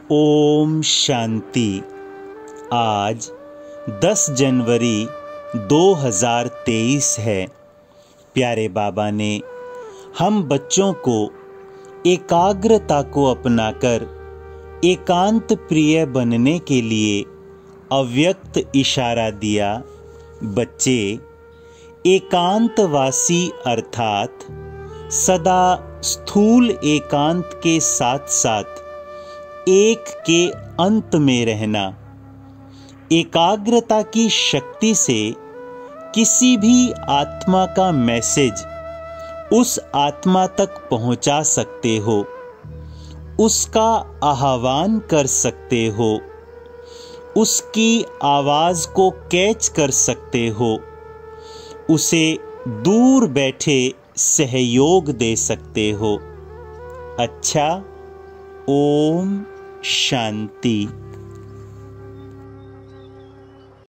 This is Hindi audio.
ओम शांति। आज 10 जनवरी 2023 है। प्यारे बाबा ने हम बच्चों को एकाग्रता को अपनाकर एकांत प्रिय बनने के लिए अव्यक्त इशारा दिया। बच्चे एकांतवासी अर्थात सदा स्थूल एकांत के साथ साथ एक के अंत में रहना, एकाग्रता की शक्ति से किसी भी आत्मा का मैसेज उस आत्मा तक पहुंचा सकते हो, उसका आह्वान कर सकते हो, उसकी आवाज को कैच कर सकते हो, उसे दूर बैठे सहयोग दे सकते हो। अच्छा, ओम शांति।